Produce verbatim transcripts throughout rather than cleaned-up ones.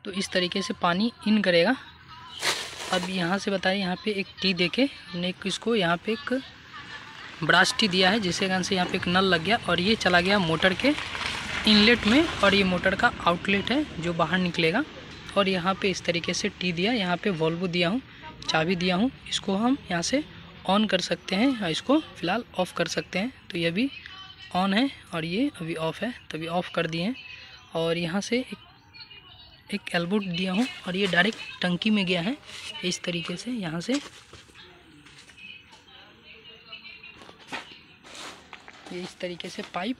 तो इस तरीके से पानी इन करेगा। अब यहाँ से बताइए, यहाँ पे एक टी देके हमने एक इसको यहाँ पे एक ब्रास टी दिया है, जिसके कारण से यहाँ पे एक नल लग गया और ये चला गया मोटर के इनलेट में, और ये मोटर का आउटलेट है जो बाहर निकलेगा। और यहाँ पे इस तरीके से टी दिया, यहाँ पे वॉल्व दिया हूँ, चाबी दिया हूँ, इसको हम यहाँ से ऑन कर सकते हैं और इसको फ़िलहाल ऑफ़ कर सकते हैं। तो ये अभी ऑन है और ये अभी ऑफ़ है, तभी ऑफ़ कर दिए हैं। और यहाँ से एक एक एल्बो दिया हूँ और ये डायरेक्ट टंकी में गया है इस तरीके से। यहाँ से ये इस तरीके से पाइप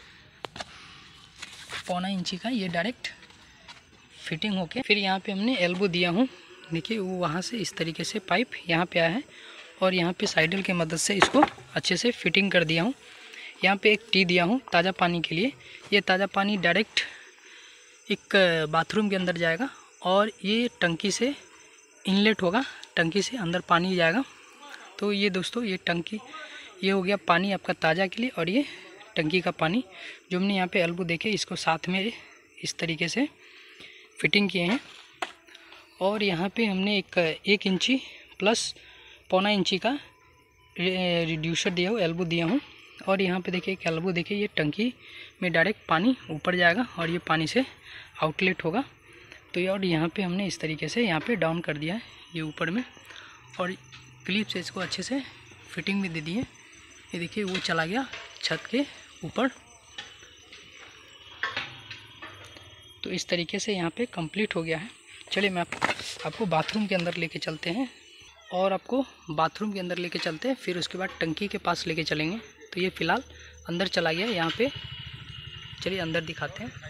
पौना इंची का ये डायरेक्ट फिटिंग होके, फिर यहाँ पे हमने एल्बो दिया हूँ, देखिए वो वहाँ से इस तरीके से पाइप यहाँ पे आया है और यहाँ पे साइडल के मदद से इसको अच्छे से फिटिंग कर दिया हूँ। यहाँ पे एक टी दिया हूँ ताज़ा पानी के लिए, ये ताज़ा पानी डायरेक्ट एक बाथरूम के अंदर जाएगा और ये टंकी से इनलेट होगा, टंकी से अंदर पानी जाएगा। तो ये दोस्तों ये टंकी, ये हो गया पानी आपका ताज़ा के लिए, और ये टंकी का पानी जो हमने यहाँ पे एल्बो देखे इसको साथ में इस तरीके से फिटिंग किए हैं। और यहाँ पे हमने एक एक इंची प्लस पौना इंची का रिड्यूसर दिया हूँ, एल्बो दिया हूँ। और यहाँ पे देखिए एक एल्बो देखिए, ये टंकी में डायरेक्ट पानी ऊपर जाएगा और ये पानी से आउटलेट होगा। तो ये और यहाँ पे हमने इस तरीके से यहाँ पे डाउन कर दिया है ये ऊपर में, और क्लिप से इसको अच्छे से फिटिंग भी दे दी है। ये देखिए वो चला गया छत के ऊपर। तो इस तरीके से यहाँ पे कंप्लीट हो गया है। चलिए मैं आप, आपको बाथरूम के अंदर लेके चलते हैं, और आपको बाथरूम के अंदर लेके चलते हैं, फिर उसके बाद टंकी के पास लेके चलेंगे। तो ये फ़िलहाल अंदर चला गया यहाँ पे, चलिए अंदर दिखाते हैं।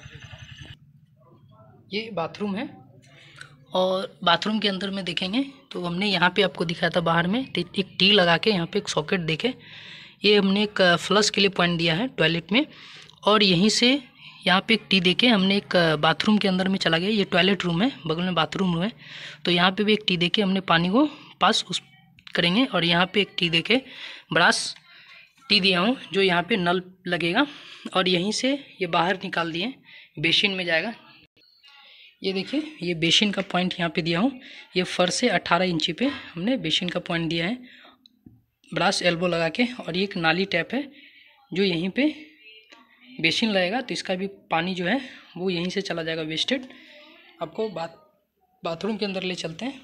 ये बाथरूम है और बाथरूम के अंदर में देखेंगे तो हमने यहाँ पे आपको दिखाया था बाहर में एक टी लगा के, यहाँ पे एक सॉकेट देखे, ये हमने एक फ्लश के लिए पॉइंट दिया है टॉयलेट में, और यहीं से यहाँ पे एक टी देके हमने एक बाथरूम के अंदर में चला गया। ये टॉयलेट रूम है, बगल में बाथरूम रूम है, तो यहाँ पे भी एक टी देके हमने पानी को पास उस करेंगे। और यहाँ पे एक टी देके ब्रास टी दिया हूँ जो यहाँ पे नल लगेगा, और यहीं से ये बाहर निकाल दिए बेसिन में जाएगा। ये देखिए ये बेसिन का पॉइंट यहाँ पे दिया हूँ, ये फर्श से अठारह इंची पे हमने बेसिन का पॉइंट दिया है ब्रास एल्बो लगा के। और ये एक नाली टैप है जो यहीं पे बेसिन लगेगा, तो इसका भी पानी जो है वो यहीं से चला जाएगा वेस्टेड। आपको बाथ बाथरूम के अंदर ले चलते हैं।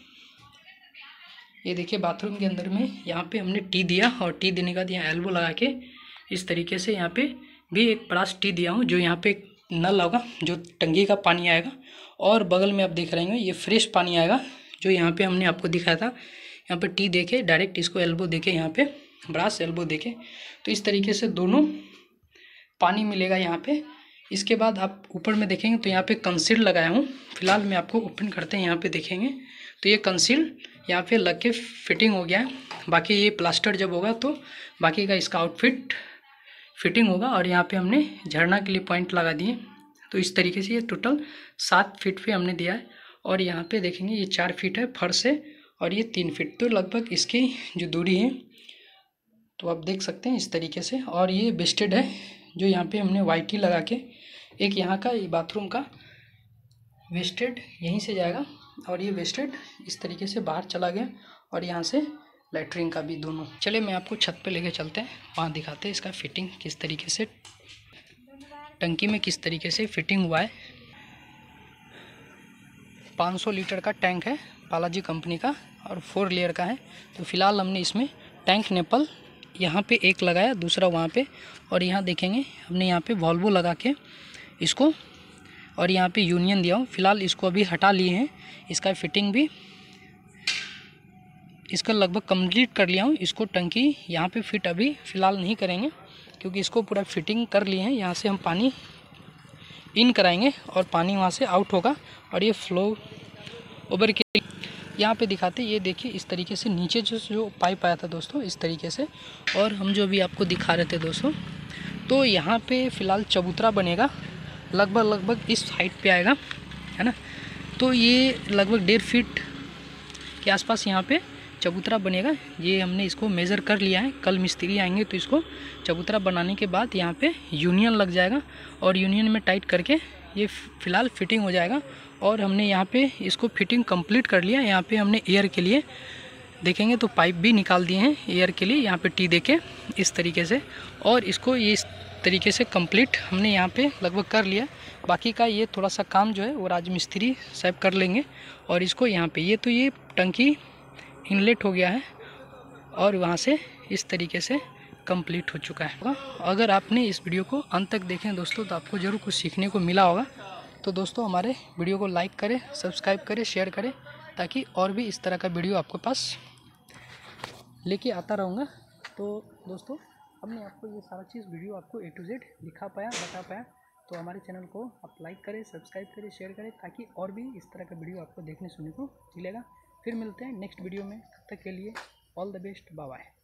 ये देखिए बाथरूम के अंदर में यहाँ पे हमने टी दिया, और टी देने के बाद यहाँ एल्बो लगा के इस तरीके से यहाँ पे भी एक ब्रास टी दिया हूँ जो यहाँ पे नल होगा जो टंकी का पानी आएगा। और बगल में आप देख रहे हैं ये फ्रेश पानी आएगा जो यहाँ पे हमने आपको दिखाया था। यहाँ पे टी देके डायरेक्ट इसको एल्बो देके यहाँ पे ब्रास एल्बो देके, तो इस तरीके से दोनों पानी मिलेगा यहाँ पे। इसके बाद आप ऊपर में देखेंगे तो यहाँ पे कंसील लगाया हूँ, फिलहाल मैं आपको ओपन करते हैं, यहाँ पे देखेंगे तो ये कंसील यहाँ पे लग के फिटिंग हो गया है। बाकी ये प्लास्टर जब होगा तो बाकी का इसका आउटफिट फिटिंग होगा। और यहाँ पे हमने झरना के लिए पॉइंट लगा दिए। तो इस तरीके से ये टोटल सात फीट पे हमने दिया है, और यहाँ पे देखेंगे ये चार फीट है फर्श से, और ये तीन फीट, तो लगभग इसकी जो दूरी है तो आप देख सकते हैं इस तरीके से। और ये वेस्टेड है जो यहाँ पे हमने वाई टी लगा के, एक यहाँ का ये बाथरूम का वेस्टेड यहीं से जाएगा, और ये वेस्टेड इस तरीके से बाहर चला गया, और यहाँ से लैट्रिन का भी दोनों। चलिए मैं आपको छत पे लेके चलते हैं, वहाँ दिखाते हैं इसका फिटिंग किस तरीके से, टंकी में किस तरीके से फिटिंग हुआ है। पाँच सौ लीटर का टैंक है बालाजी कंपनी का, और फोर लेयर का है। तो फिलहाल हमने इसमें टैंक नेपल यहाँ पे एक लगाया, दूसरा वहाँ पे, और यहाँ देखेंगे हमने यहाँ पे वॉल्वो लगा के इसको, और यहाँ पे यूनियन दिया हूँ। फिलहाल इसको अभी हटा लिए हैं, इसका फिटिंग भी इसका लगभग कंप्लीट कर लिया हूँ। इसको टंकी यहाँ पे फिट अभी फ़िलहाल नहीं करेंगे क्योंकि इसको पूरा फिटिंग कर लिए हैं। यहाँ से हम पानी इन कराएंगे और पानी वहाँ से आउट होगा, और ये फ्लो ओवर के यहाँ पे दिखाते, ये देखिए इस तरीके से नीचे जो जो पाइप आया था दोस्तों इस तरीके से। और हम जो अभी आपको दिखा रहे थे दोस्तों, तो यहाँ पे फ़िलहाल चबूतरा बनेगा, लगभग लगभग इस हाइट पे आएगा, है ना। तो ये लगभग डेढ़ फीट के आसपास यहाँ पे चबूतरा बनेगा। ये हमने इसको मेज़र कर लिया है, कल मिस्त्री आएंगे तो इसको चबूतरा बनाने के बाद यहाँ पे यूनियन लग जाएगा, और यूनियन में टाइट करके ये फ़िलहाल फिटिंग हो जाएगा। और हमने यहाँ पे इसको फिटिंग कंप्लीट कर लिया। यहाँ पे हमने एयर के लिए देखेंगे तो पाइप भी निकाल दिए हैं एयर के लिए, यहाँ पे टी देके इस तरीके से। और इसको ये इस तरीके से कंप्लीट हमने यहाँ पे लगभग कर लिया। बाकी का ये थोड़ा सा काम जो है वो राजमिस्त्री साहब कर लेंगे। और इसको यहाँ पे ये तो ये टंकी इनलेट हो गया है और वहाँ से इस तरीके से कंप्लीट हो चुका है। अगर आपने इस वीडियो को अंत तक देखें दोस्तों तो आपको ज़रूर कुछ सीखने को मिला होगा। तो दोस्तों हमारे वीडियो को लाइक करें, सब्सक्राइब करें, शेयर करें, ताकि और भी इस तरह का वीडियो आपके पास लेके आता रहूँगा। तो दोस्तों हमने आपको ये सारा चीज़ वीडियो आपको ए टू जेड दिखा पाया, बता पाया। तो हमारे चैनल को आप लाइक करें, सब्सक्राइब करें, शेयर करें, ताकि और भी इस तरह का वीडियो आपको देखने सुनने को मिलेगा। फिर मिलते हैं नेक्स्ट वीडियो में, तब तक के लिए all the best, bye bye.